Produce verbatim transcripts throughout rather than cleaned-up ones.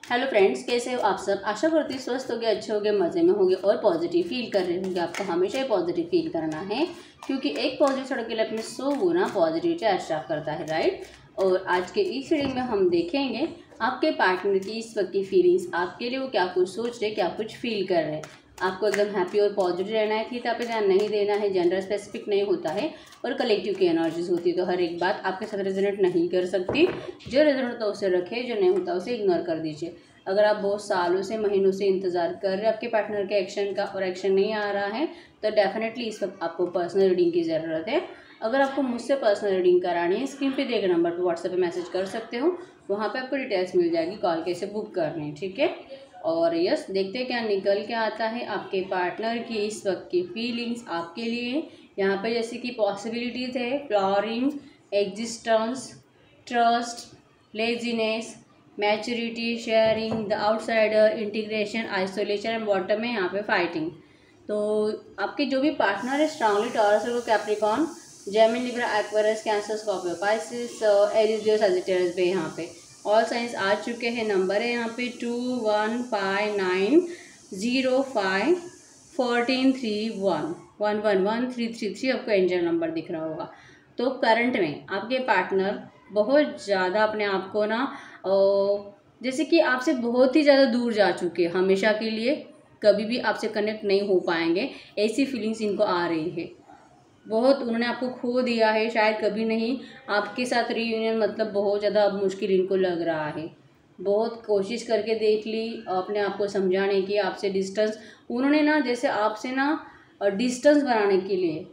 Hello friends, कैसे हो आप सब। आशा करती स्वस्थ होगे, अच्छे होगे, मज़े में होगे और पॉजिटिव फील कर रहे होंगे। आपको हमेशा ही पॉजिटिव फील करना है क्योंकि एक पॉजिटिव सड़क के लिए अपने सौ गुना पॉजिटिविटी अट्रैक्ट करता है, राइट। और आज के इस रीडिंग में हम देखेंगे आपके पार्टनर की इस वक्त की फीलिंग्स, आपके लिए वो क्या कुछ सोच रहे, क्या कुछ फील कर रहे हैं। आपको एकदम हैप्पी और पॉजिटिव रहना है, थीटा पे ध्यान नहीं देना है, जेंडर स्पेसिफिक नहीं होता है और कलेक्टिव की एनर्जीज होती है। तो हर एक बात आपके साथ रेजोनेट नहीं कर सकती। जो रेजोनेट होता है उसे रखे, जो नहीं होता उसे इग्नोर कर दीजिए। अगर आप बहुत सालों से, महीनों से इंतज़ार कर रहे हैं आपके पार्टनर के एक्शन का और एक्शन नहीं आ रहा है तो डेफिनेटली इस वक्त आपको पर्सनल रीडिंग की ज़रूरत है। अगर आपको मुझसे पर्सनल रीडिंग करानी है, स्क्रीन पे दिए गए नंबर पर व्हाट्सएप पे मैसेज कर सकते हो, वहाँ पे आपको डिटेल्स मिल जाएगी, कॉल कैसे बुक करनी है, ठीक है। और यस, देखते हैं क्या निकल के आता है आपके पार्टनर की इस वक्त की फीलिंग्स आपके लिए। यहाँ पे जैसे कि पॉसिबिलिटीज़ है flowering, existence, trust, laziness, maturity, sharing, the outsider, integration, isolation and bottom में यहाँ पे फाइटिंग। तो आपके जो भी पार्टनर है स्ट्रांगली टॉरस और Capricorn, Gemini, Libra, Aquarius, Cancer, Scorpio, Pisces, Aries, Leo, Sagittarius पे यहाँ पे ऑल साइंस आ चुके हैं। नंबर है यहाँ पे two one five nine zero five fourteen three one one one one three three three आपको एंजल नंबर दिख रहा होगा। तो करंट में आपके पार्टनर बहुत ज़्यादा अपने आप को ना जैसे कि आपसे बहुत ही ज़्यादा दूर जा चुके हैं, हमेशा के लिए कभी भी आपसे कनेक्ट नहीं हो पाएंगे, ऐसी फीलिंग्स इनको आ रही है। बहुत उन्होंने आपको खो दिया है, शायद कभी नहीं आपके साथ रीयूनियन मतलब बहुत ज़्यादा मुश्किल इनको लग रहा है। बहुत कोशिश करके देख ली अपने आप को समझाने की, आपसे डिस्टेंस उन्होंने ना जैसे आपसे ना डिस्टेंस बनाने के लिए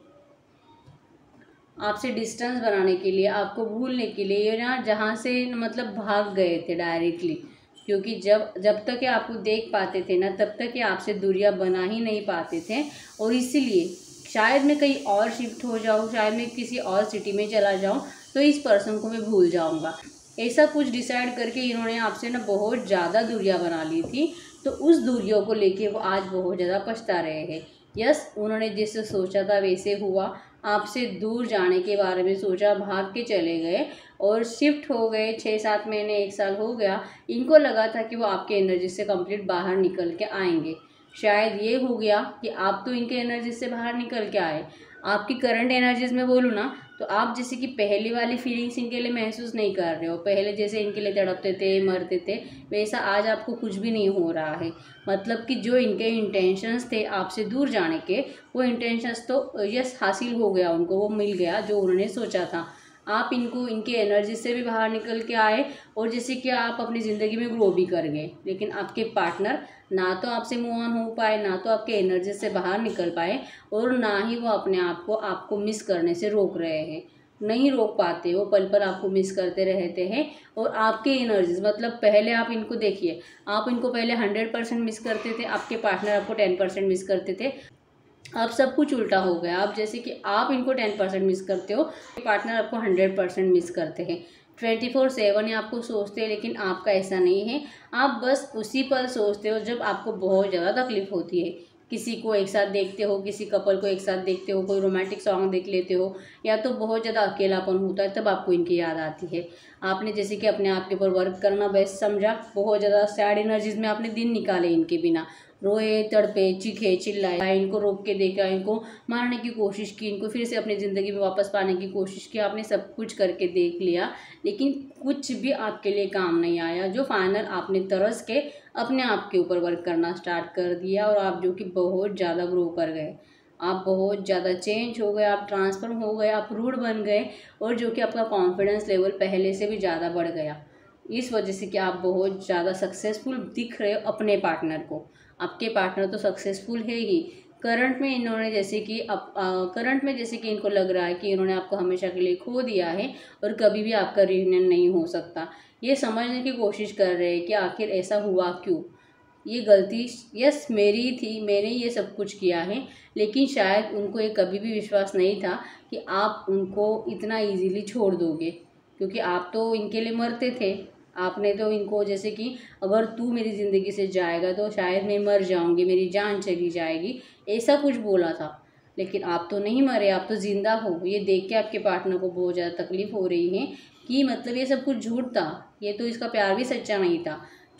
आपसे डिस्टेंस बनाने के लिए आपको भूलने के लिए ये ना जहाँ से मतलब भाग गए थे डायरेक्टली। क्योंकि जब जब तक ये आपको देख पाते थे ना तब तक ये आपसे दूरियां बना ही नहीं पाते थे। और इसीलिए शायद मैं कहीं और शिफ्ट हो जाऊँ, शायद मैं किसी और सिटी में चला जाऊँ तो इस पर्सन को मैं भूल जाऊँगा, ऐसा कुछ डिसाइड करके इन्होंने आपसे ना बहुत ज़्यादा दूरियां बना ली थी। तो उस दूरियों को लेके वो आज बहुत ज़्यादा पछता रहे हैं। यस, उन्होंने जैसे सोचा था वैसे हुआ, आपसे दूर जाने के बारे में सोचा, भाग के चले गए और शिफ्ट हो गए। छः सात महीने, एक साल हो गया, इनको लगा था कि वो आपके एनर्जी से कंप्लीट बाहर निकल के आएंगे। शायद ये हो गया कि आप तो इनके एनर्जी से बाहर निकल के आए। आपकी करंट एनर्जीज में बोलूँ ना तो आप जैसे कि पहली वाली फीलिंग्स इनके लिए महसूस नहीं कर रहे हो। पहले जैसे इनके लिए तड़पते थे, मरते थे, वैसा आज आपको कुछ भी नहीं हो रहा है। मतलब कि जो इनके इंटेंशंस थे आपसे दूर जाने के, वो इंटेंशंस तो यस हासिल हो गया, उनको वो मिल गया जो उन्होंने सोचा था। आप इनको इनके एनर्जी से भी बाहर निकल के आए और जैसे कि आप अपनी ज़िंदगी में ग्रो भी कर गए। लेकिन आपके पार्टनर ना तो आपसे मूव ऑन हो पाए, ना तो आपके एनर्जी से बाहर निकल पाए और ना ही वो अपने आप को आपको मिस करने से रोक रहे हैं। नहीं रोक पाते, वो पल पल आपको मिस करते रहते हैं। और आपके एनर्जीज मतलब पहले आप इनको देखिए, आप इनको पहले हंड्रेड परसेंट मिस करते थे, आपके पार्टनर आपको टेन परसेंट मिस करते थे। अब सब कुछ उल्टा हो गया। आप जैसे कि आप इनको टेन परसेंट मिस करते हो, पार्टनर आपको हंड्रेड परसेंट मिस करते हैं। ट्वेंटी फोर सेवन ही आपको सोचते हैं, लेकिन आपका ऐसा नहीं है। आप बस उसी पर सोचते हो जब आपको बहुत ज़्यादा तकलीफ होती है। किसी को एक साथ देखते हो, किसी कपल को एक साथ देखते हो, कोई रोमांटिक सॉन्ग देख लेते हो, या तो बहुत ज़्यादा अकेलापन होता है तब आपको इनकी याद आती है। आपने जैसे कि अपने आप के ऊपर वर्क करना बेस्ट समझा, बहुत ज़्यादा सैड एनर्जीज में आपने दिन निकाले इनके बिना, रोए, तड़पे, चीखे, चिल्लाए, इनको रोक के देखा, इनको मारने की कोशिश की, इनको फिर से अपनी ज़िंदगी में वापस पाने की कोशिश की। आपने सब कुछ करके देख लिया लेकिन कुछ भी आपके लिए काम नहीं आया। जो फाइनल आपने तरस के अपने आप के ऊपर वर्क करना स्टार्ट कर दिया और आप जो कि बहुत ज़्यादा ग्रो कर गए, आप बहुत ज़्यादा चेंज हो गए, आप ट्रांसफॉर्म हो गए, आप रूड बन गए और जो कि आपका कॉन्फिडेंस लेवल पहले से भी ज़्यादा बढ़ गया। इस वजह से कि आप बहुत ज़्यादा सक्सेसफुल दिख रहे हो अपने पार्टनर को। आपके पार्टनर तो सक्सेसफुल है ही। करंट में इन्होंने जैसे कि अब करंट में जैसे कि इनको लग रहा है कि इन्होंने आपको हमेशा के लिए खो दिया है और कभी भी आपका रियूनियन नहीं हो सकता। ये समझने की कोशिश कर रहे हैं कि आखिर ऐसा हुआ क्यों। ये गलती यस मेरी थी, मैंने ये सब कुछ किया है, लेकिन शायद उनको ये कभी भी विश्वास नहीं था कि आप उनको इतना इजीली छोड़ दोगे। क्योंकि आप तो इनके लिए मरते थे। आपने तो इनको जैसे कि अगर तू मेरी ज़िंदगी से जाएगा तो शायद मैं मर जाऊंगी, मेरी जान चली जाएगी, ऐसा कुछ बोला था। लेकिन आप तो नहीं मरे, आप तो ज़िंदा हो। ये देख के आपके पार्टनर को बहुत ज़्यादा तकलीफ हो रही है कि मतलब ये सब कुछ झूठ था, ये तो इसका प्यार भी सच्चा नहीं था।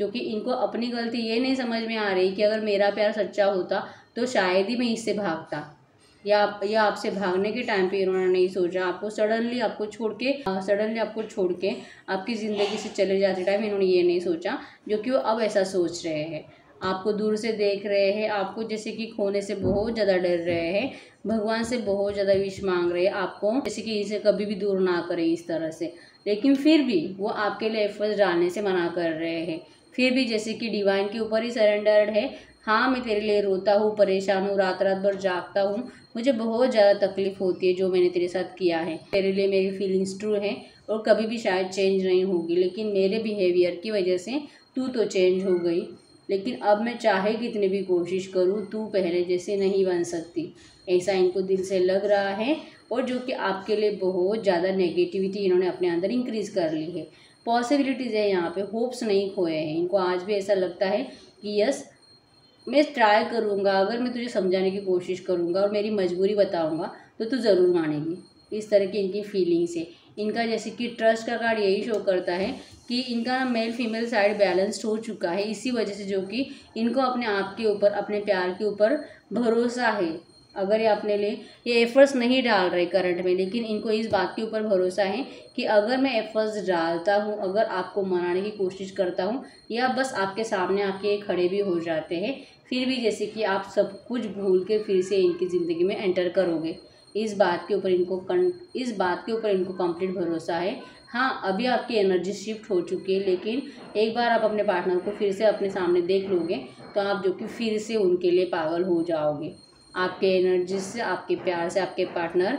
क्योंकि इनको अपनी गलती ये नहीं समझ में आ रही कि अगर मेरा प्यार सच्चा होता तो शायद ही मैं इससे भागता, या या आपसे भागने के टाइम पे इन्होंने नहीं सोचा, आपको सडनली आपको छोड़ के सडनली आपको छोड़ के आपकी ज़िंदगी से चले जाते टाइम इन्होंने ये नहीं सोचा जो कि वो अब ऐसा सोच रहे हैं। आपको दूर से देख रहे हैं, आपको जैसे कि खोने से बहुत ज़्यादा डर रहे हैं, भगवान से बहुत ज़्यादा विश मांग रहे हैं आपको जैसे कि इसे कभी भी दूर ना करें इस तरह से, लेकिन फिर भी वो आपके लिए एफर्ट्स डालने से मना कर रहे हैं। फिर भी जैसे कि डिवाइन के ऊपर ही सरेंडर्ड है। हाँ, मैं तेरे लिए रोता हूँ, परेशान हूँ, रात रात भर जागता हूँ, मुझे बहुत ज़्यादा तकलीफ़ होती है जो मैंने तेरे साथ किया है। तेरे लिए मेरी फीलिंग्स ट्रू हैं और कभी भी शायद चेंज नहीं होगी, लेकिन मेरे बिहेवियर की वजह से तू तो चेंज हो गई, लेकिन अब मैं चाहे कितनी भी कोशिश करूँ तू पहले जैसे नहीं बन सकती। ऐसा इनको दिल से लग रहा है और जो कि आपके लिए बहुत ज़्यादा नेगेटिविटी इन्होंने अपने अंदर इंक्रीज़ कर ली है। पॉसिबिलिटीज़ है यहाँ पे, होप्स नहीं खोए हैं। इनको आज भी ऐसा लगता है कि यस मैं ट्राई करूँगा, अगर मैं तुझे समझाने की कोशिश करूँगा और मेरी मजबूरी बताऊँगा तो तू ज़रूर मानेगी। इस तरह की इनकी फीलिंग्स है। इनका जैसे कि ट्रस्ट का कार्ड यही शो करता है कि इनका ना मेल फीमेल साइड बैलेंस्ड हो चुका है, इसी वजह से जो कि इनको अपने आप के ऊपर, अपने प्यार के ऊपर भरोसा है। अगर ये अपने लिए ये एफर्ट्स नहीं डाल रहे करंट में, लेकिन इनको इस बात के ऊपर भरोसा है कि अगर मैं एफर्ट्स डालता हूँ, अगर आपको मनाने की कोशिश करता हूँ या बस आपके सामने आके खड़े भी हो जाते हैं, फिर भी जैसे कि आप सब कुछ भूल के फिर से इनकी ज़िंदगी में एंटर करोगे। इस बात के ऊपर इनको कन इस बात के ऊपर इनको कंप्लीट भरोसा है। हाँ, अभी आपकी एनर्जी शिफ्ट हो चुकी है, लेकिन एक बार आप अपने पार्टनर को फिर से अपने सामने देख लोगे तो आप जो कि फिर से उनके लिए पागल हो जाओगे। आपके एनर्जी से, आपके प्यार से आपके पार्टनर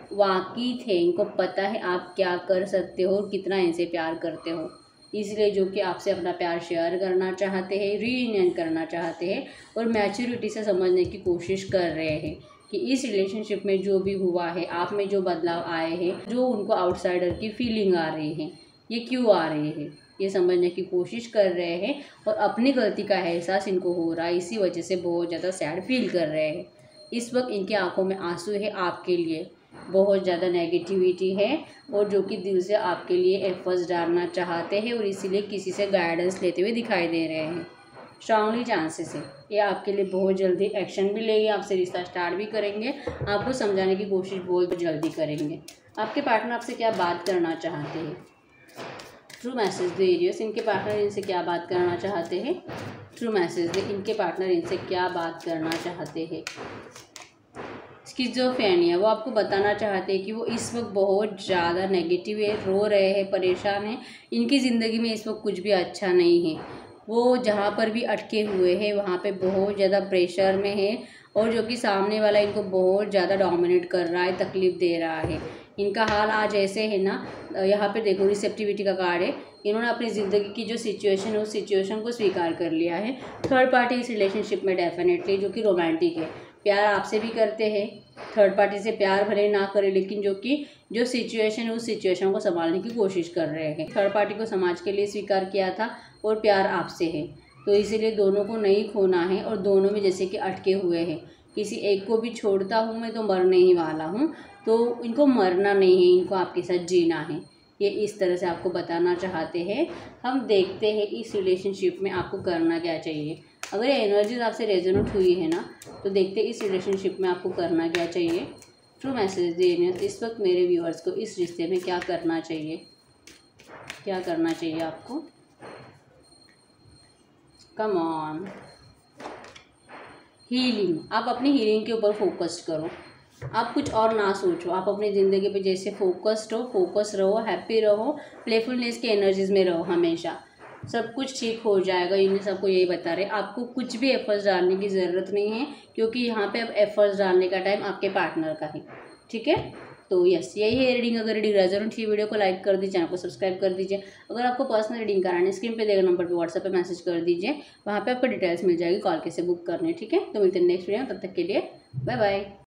वाकिफ है, इनको पता है आप क्या कर सकते हो और कितना इनसे प्यार करते हो, इसलिए जो कि आपसे अपना प्यार शेयर करना चाहते हैं, रीयूनियन करना चाहते हैं और मैच्योरिटी से समझने की कोशिश कर रहे हैं कि इस रिलेशनशिप में जो भी हुआ है, आप में जो बदलाव आए हैं, जो उनको आउटसाइडर की फीलिंग आ रही है, ये क्यों आ रही है, ये समझने की कोशिश कर रहे हैं और अपनी गलती का एहसास इनको हो रहा है, इसी वजह से बहुत ज़्यादा सैड फील कर रहे हैं। इस वक्त इनकी आंखों में आंसू है आपके लिए, बहुत ज़्यादा नेगेटिविटी है और जो कि दिल से आपके लिए एफर्ट्स डालना चाहते हैं और इसीलिए किसी से गाइडेंस लेते हुए दिखाई दे रहे हैं। स्ट्रांगली चांसेस है ये आपके लिए बहुत जल्दी एक्शन भी लेंगे, आपसे रिश्ता स्टार्ट भी करेंगे, आपको समझाने की कोशिश बहुत जल्दी करेंगे। आपके पार्टनर आपसे क्या बात करना चाहते हैं? ट्रू मैसेज दे एरियस, इनके पार्टनर इनसे क्या बात करना चाहते हैं? ट्रू मैसेज दे, इनके पार्टनर इनसे क्या बात करना चाहते हैं? स्किज़ोफ्रेनिया, वो आपको बताना चाहते हैं कि वो इस वक्त बहुत ज़्यादा नेगेटिव है, रो रहे हैं, परेशान हैं, इनकी ज़िंदगी में इस वक्त कुछ भी अच्छा नहीं है। वो जहाँ पर भी अटके हुए हैं वहाँ पे बहुत ज़्यादा प्रेशर में है और जो कि सामने वाला इनको बहुत ज़्यादा डोमिनेट कर रहा है, तकलीफ़ दे रहा है। इनका हाल आज ऐसे है ना, यहाँ पे देखो रिसेप्टिविटी का कार्ड है, इन्होंने अपनी ज़िंदगी की जो सिचुएशन है उस सिचुएशन को स्वीकार कर लिया है। थर्ड पार्टी इस रिलेशनशिप में डेफिनेटली जो कि रोमांटिक है, प्यार आपसे भी करते हैं, थर्ड पार्टी से प्यार भले ना करे, लेकिन जो कि जो सिचुएशन है उस सिचुएशन को संभालने की कोशिश कर रहे हैं। थर्ड पार्टी को समाज के लिए स्वीकार किया था और प्यार आपसे है, तो इसीलिए दोनों को नहीं खोना है और दोनों में जैसे कि अटके हुए हैं। किसी एक को भी छोड़ता हूँ मैं तो मरने ही वाला हूँ, तो इनको मरना नहीं है, इनको आपके साथ जीना है, ये इस तरह से आपको बताना चाहते हैं। हम देखते हैं इस रिलेशनशिप में आपको करना क्या चाहिए। अगर ये एनर्जीज आपसे रेजोनेट हुई है ना, तो देखते हैं इस रिलेशनशिप में आपको करना क्या चाहिए। ट्रू मैसेज देने इस वक्त मेरे व्यूअर्स को इस रिश्ते में क्या करना चाहिए, क्या करना चाहिए आपको। कम ऑन, हीलिंग, आप अपनी हीलिंग के ऊपर फोकस करो, आप कुछ और ना सोचो, आप अपनी ज़िंदगी पे जैसे फोकस्ड हो, फोकस रहो, हैप्पी रहो, प्लेफुलनेस के एनर्जीज में रहो, हमेशा सब कुछ ठीक हो जाएगा। इन्हें सबको यही बता रहे, आपको कुछ भी एफर्ट्स डालने की ज़रूरत नहीं है, क्योंकि यहाँ पे अब एफर्ट्स डालने का टाइम आपके पार्टनर का है। ठीक है, तो यस यही है रीडिंग। अगर रीडिंग रेजोनेट हुई वीडियो को लाइक कर दीजिए, चैनल को सब्सक्राइब कर दीजिए। अगर आपको पर्सनल रीडिंग करानी है, स्क्रीन पे देगा नंबर पे व्हाट्सएप पे मैसेज कर दीजिए, वहाँ पे आपको डिटेल्स मिल जाएगी कॉल कैसे बुक करनी है। ठीक है, तो मिलते हैं नेक्स्ट वीडियो, तब तक के लिए बाय बाय।